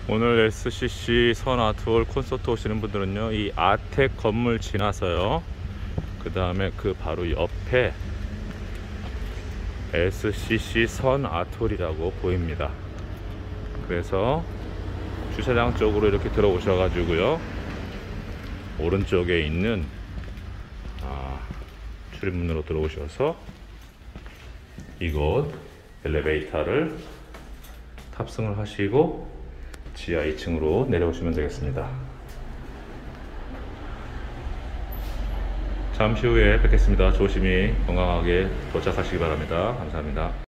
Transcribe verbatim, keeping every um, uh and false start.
오늘 에스씨씨 선 아트홀 콘서트 오시는 분들은요, 이 아텍 건물 지나서요, 그 다음에 그 바로 옆에 에스씨씨 선 아트홀이라고 보입니다. 그래서 주차장 쪽으로 이렇게 들어오셔 가지고요, 오른쪽에 있는 아, 출입문으로 들어오셔서 이곳 엘리베이터를 탑승을 하시고 지하 이 층으로 내려오시면 되겠습니다. 잠시 후에 뵙겠습니다. 조심히 건강하게 도착하시기 바랍니다. 감사합니다.